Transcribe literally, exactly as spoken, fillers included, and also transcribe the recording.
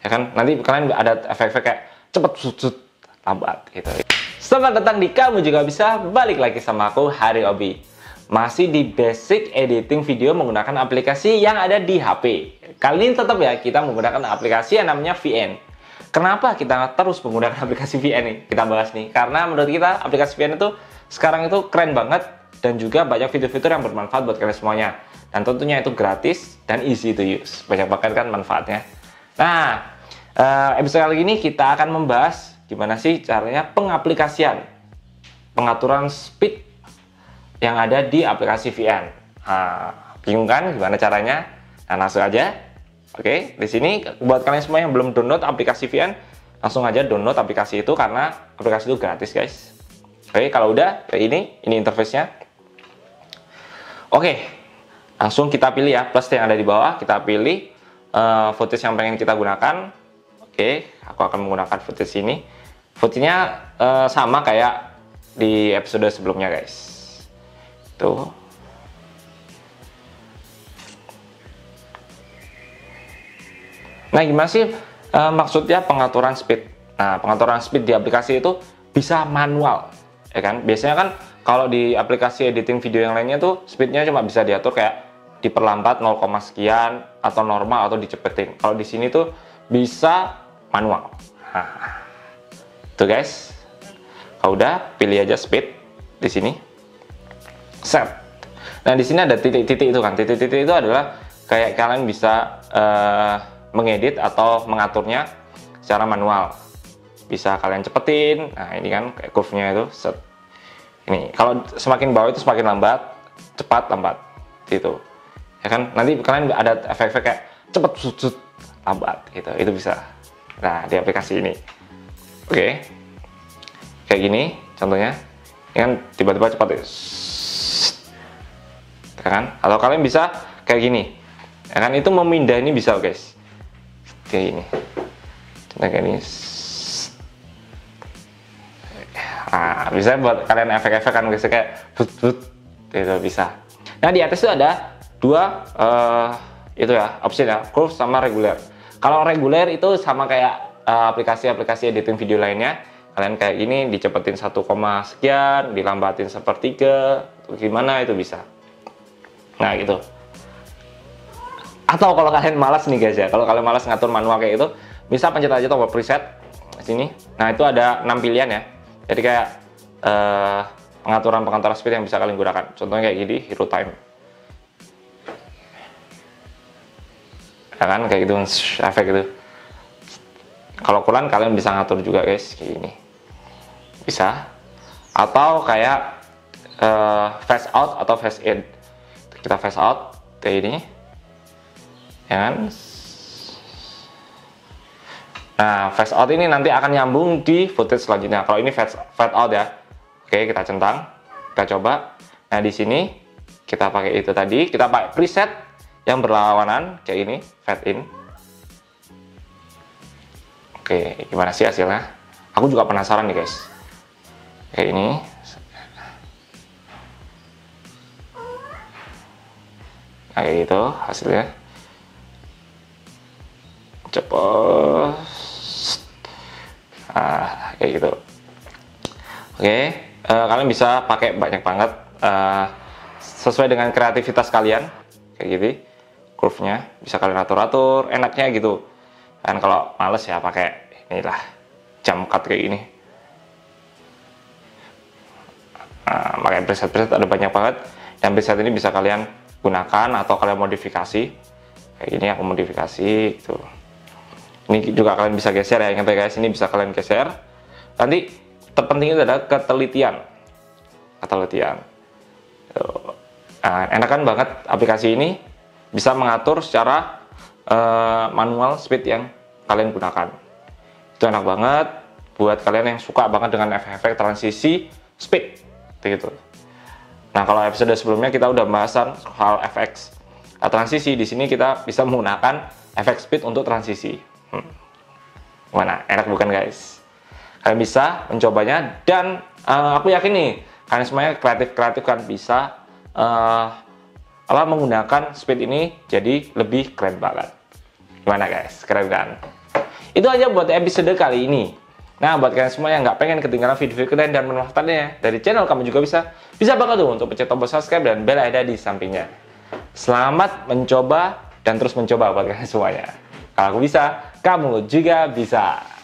ya kan? Nanti kalian ada efek-efek kayak cepet, sut, lambat gitu. Selamat datang di Kamu Juga Bisa, balik lagi sama aku, Hari Obi. Masih di basic editing video menggunakan aplikasi yang ada di H P. Kali ini tetap ya, kita menggunakan aplikasi yang namanya V N. Kenapa kita terus menggunakan aplikasi V N nih? Kita bahas nih, karena menurut kita aplikasi V N itu sekarang itu keren banget dan juga banyak fitur-fitur yang bermanfaat buat kalian semuanya. Dan tentunya itu gratis dan easy to use. Banyak banget kan manfaatnya. Nah, episode kali ini kita akan membahas gimana sih caranya pengaplikasian pengaturan speed yang ada di aplikasi V N. Nah, bingung kan gimana caranya? Nah, langsung aja. Oke, di sini buat kalian semua yang belum download aplikasi V N, langsung aja download aplikasi itu karena aplikasi itu gratis, guys. Oke, kalau udah kayak ini, ini interface-nya. Oke, langsung kita pilih ya, plus yang ada di bawah, kita pilih uh, footage yang pengen kita gunakan. Oke, aku akan menggunakan footage ini. Footage-nya uh, sama kayak di episode sebelumnya, guys. Tuh. Nah, gimana sih uh, maksudnya pengaturan speed? Nah, pengaturan speed di aplikasi itu bisa manual, ya kan? Biasanya kan kalau di aplikasi editing video yang lainnya tuh speednya cuma bisa diatur kayak diperlambat nol, sekian atau normal atau dicepetin. Kalau di sini tuh bisa manual. Nah, tuh guys. Kalau udah pilih aja speed di sini. Set. Nah, di sini ada titik-titik itu kan. Titik-titik itu adalah kayak kalian bisa uh, mengedit atau mengaturnya secara manual. Bisa kalian cepetin. Nah, ini kan kayak curve-nya itu set. Ini kalau semakin bawah itu semakin lambat, cepat, lambat gitu. Ya kan? Nanti kalian ada efek-efek kayak cepet, sut, lambat gitu. Itu bisa. Nah, di aplikasi ini. Oke. Kayak gini contohnya. Ini kan tiba-tiba cepat ya. Ya kan? Atau kalian bisa kayak gini. Ya kan? Itu memindah ini bisa, guys. Kayak gini. Contohnya kayak gini. Nah, bisa buat kalian efek-efek kan guys, kayak but but itu bisa. Nah, di atas itu ada dua uh, itu ya, opsi ya, curve sama reguler. Kalau reguler itu sama kayak aplikasi-aplikasi uh, editing video lainnya. Kalian kayak gini dicepetin satu, sekian, dilambatin sepertiga, gimana itu bisa. Nah, gitu. Atau kalau kalian malas nih guys ya, kalau kalian malas ngatur manual kayak itu, bisa pencet aja tombol preset sini. Nah, itu ada enam pilihan ya. Jadi kayak uh, pengaturan-pengaturan speed yang bisa kalian gunakan. Contohnya kayak gini, hero time. Ya kan, kayak gitu, efek gitu. Kalau kurang kalian bisa ngatur juga guys, kayak gini. Bisa. Atau kayak uh, fast out atau fast in. Kita fast out, kayak ini. Ya kan? Nah, fast out ini nanti akan nyambung di footage selanjutnya. Kalau ini fast, fade out ya. Oke, kita centang. Kita coba. Nah, di sini kita pakai itu tadi. Kita pakai preset yang berlawanan kayak ini, fade in. Oke, gimana sih hasilnya? Aku juga penasaran nih, guys. Kayak ini. Nah, kayak gitu hasilnya. Cepet. Nah, kayak gitu. Oke, uh, kalian bisa pakai banyak banget uh, sesuai dengan kreativitas kalian. Kayak gitu, curve-nya bisa kalian atur-atur, enaknya gitu. Dan kalau males ya pakai inilah jump cut kayak gini. Nah, pakai preset-preset ada banyak banget. Dan preset ini bisa kalian gunakan atau kalian modifikasi. Kayak gini aku modifikasi gitu. Ini juga kalian bisa geser ya, ingat ya guys, ini bisa kalian geser. Nanti terpenting itu adalah ketelitian. Ketelitian. Nah, enakan banget aplikasi ini bisa mengatur secara uh, manual speed yang kalian gunakan. Itu enak banget buat kalian yang suka banget dengan efek-efek transisi speed gitu. Nah, kalau episode sebelumnya kita udah bahasan soal efek transisi, di sini kita bisa menggunakan efek speed untuk transisi. Hmm. Mana enak bukan guys? Kalian bisa mencobanya dan uh, aku yakin nih kalian semuanya kreatif-kreatif kan bisa uh, apa menggunakan speed ini jadi lebih keren banget. Gimana guys? Keren kan? Itu aja buat episode kali ini. Nah, buat kalian semua yang nggak pengen ketinggalan video-video keren dan bermanfaatnya dari channel kami juga bisa bisa banget tuh untuk pencet tombol subscribe dan bel ada di sampingnya. Selamat mencoba dan terus mencoba buat kalian semuanya. Kalau aku bisa, kamu juga bisa.